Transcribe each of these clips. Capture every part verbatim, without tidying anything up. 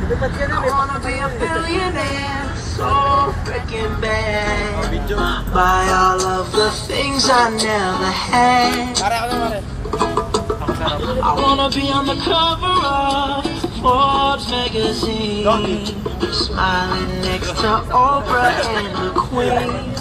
wanna be a billionaire, so freaking bad. Buy all of the things I never had. I wanna be on the cover of Forbes magazine, smiling next to Oprah and the Queen.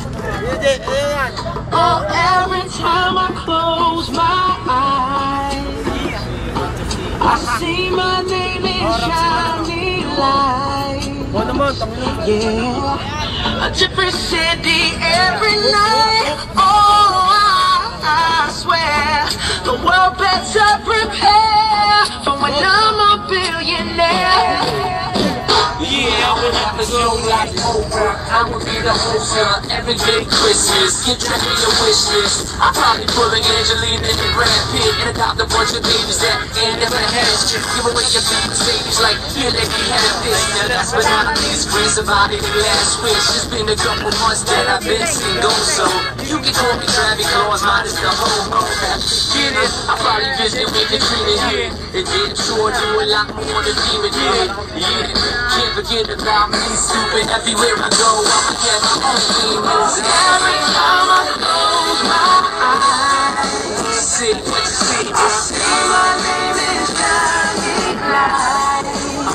Oh, every time I close my eyes, I see my name in shiny lights. Yeah, a different city every night. Oh, I, I swear the world better prepare for when I'm a billionaire. Yeah, I would have to go like Oprah. I would be the host of every day Christmas. Get ready your wish list. I'm probably pulling Angelina and Brad Pitt and adopt a bunch of babies that ain't never had shit. Give away your people's babies like, here, let me have this. Now that's but not least, raise about it and last wish. It's been a couple months that I've been single, so you can call me Travis Claus, minus the homo. Get it? I probably visit with the green here. And then sure do a lot more than demon did. Yeah, can't forget about me, stupid. Everywhere I go, I'ma get my own demons. Every time I close my eyes, see what you see, bro. I see my name is shining lights.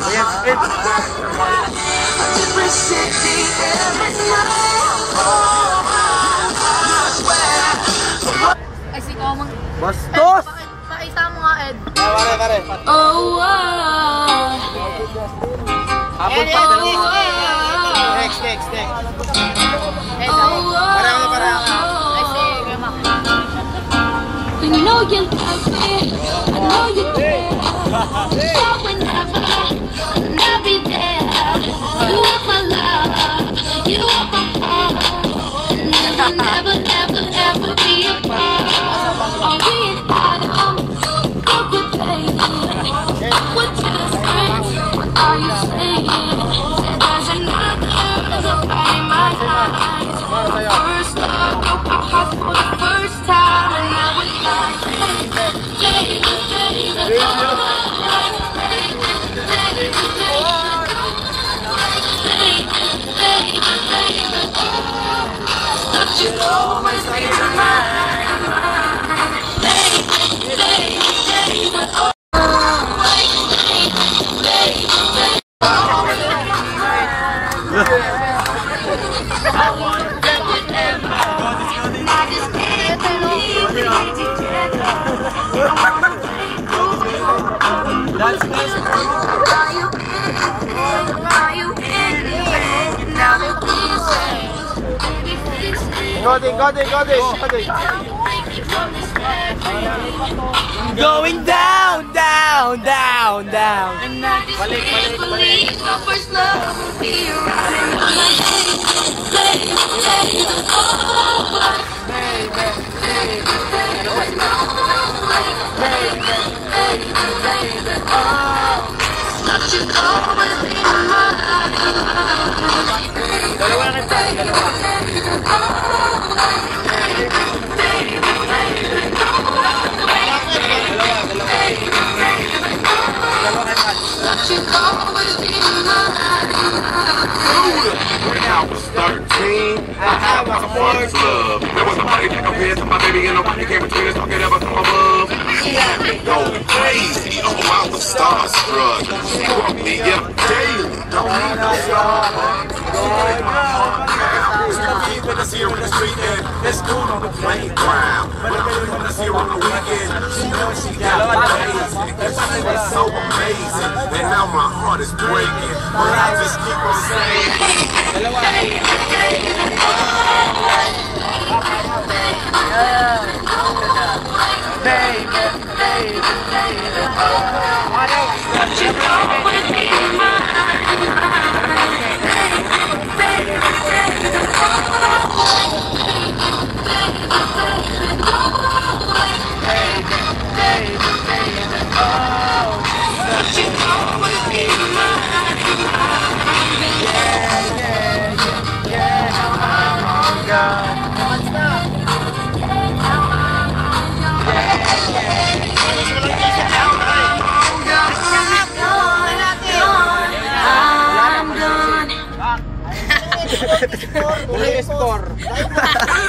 A different city every night. Oh, I swear. Ay, si Komang. Bastos! Pakita mo nga, Ed. Pare, pare. Oh, wow. Hapon pa, dalawa. Next, next, next. Oh, wow. Parang, parang. Ay, si Grandma. When you know you love me, I know you care. So whenever, I'll be there. You are my love, you are my heart. Never, never, never, ever be apart. I'll be at home, go good baby. What you say? What are you saying? Said there's another light in my eyes. First love, broke my heart for the first time, and now it's like, baby, baby, baby, but you always stay to mine. Baby, baby, baby, oh. Go there, go there, go there, go there. Going down, down, down, down. Balik, balik, balik. My first love will be riding on my baby, baby, oh, baby, baby, baby, baby, oh, not you always be mine. Dalawa na tayo, dalawa. When I was thirteen, I had my first love. There was nobody that compared to my baby, and nobody came between us, talking ever come above. She had me going crazy. Oh, I was starstruck. She brought me up daily. Don't need no star. When I see her in the street, and it's cool on the playground. But I really want to see her on the weekend. She knows she got ways. And she was so amazing. And now my heart is breaking. But I just keep on saying, Baby, baby, baby, oh, I don't you know what it Oh, Score. Score.